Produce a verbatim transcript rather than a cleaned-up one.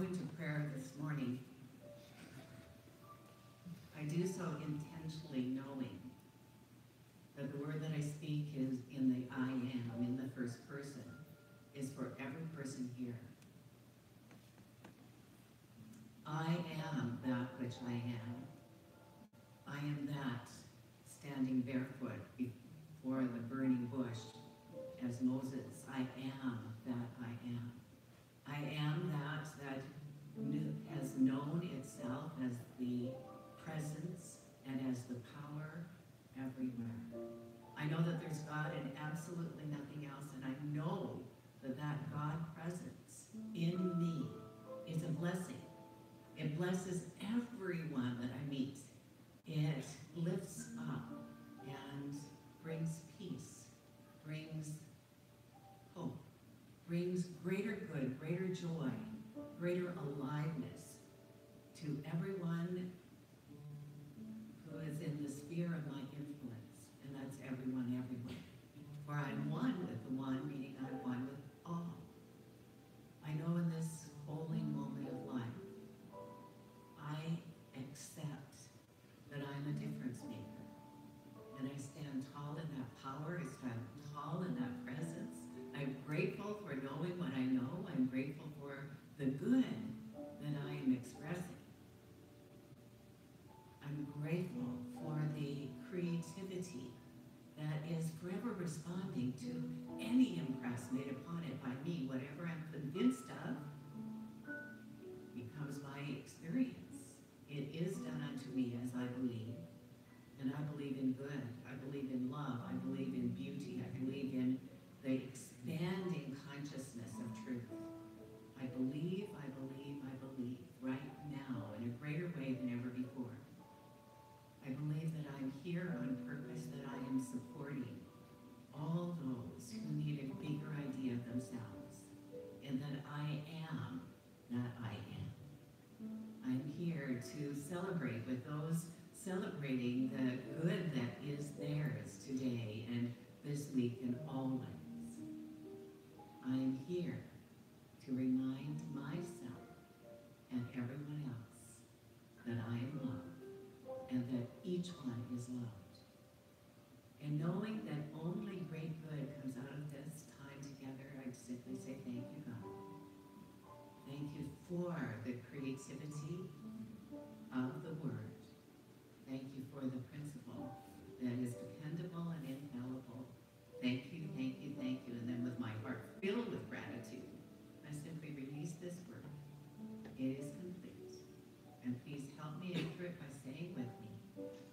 into prayer this morning, I do so intentionally knowing that the word that I speak is in the I am, in the first person, is for every person here. I am that which I am. I am that standing barefoot before the burning bush as Moses. I am that I am. I am that that knew, has known itself as the presence and as the power everywhere. I know that there's God and absolutely nothing else, and I know that that God presence in me is a blessing. It blesses everyone that I meet. It lifts up and brings peace, brings hope, brings greater good, greater joy, greater aliveness to everyone who is in the sphere of my influence, and that's everyone everywhere. For I'm one with the one, meaning I'm one with all. I know in this holy moment of life, I accept that I'm a difference maker. And I stand tall in that power, I stand tall in that presence. I'm grateful for knowing what I know. I'm grateful for the good that I am expressing. I'm grateful for the creativity that is forever responding to any impress made upon it by me. Whatever I'm convinced of becomes my experience. It is done unto me as I believe. And I believe in good. I believe in love. I believe in beauty. I believe in the expanding consciousness of truth. I believe, I believe, I believe right now in a greater way than ever before. I believe that I'm here on purpose, that I am supporting all those who need a bigger idea of themselves, and that I am that I am. I'm here to celebrate with those celebrating the good that is theirs today and this week and always. I'm here to remind myself and everyone else that I am loved and that each one is loved. And knowing that only great good comes out of this time together, I simply say thank you, God. Thank you for the creativity of the Word. Thank you for the principle that is dependable and infallible. Thank you, thank you, thank you. And then with my heart filled with gratitude, I simply release this word. It is complete. And please help me enter it by saying with me,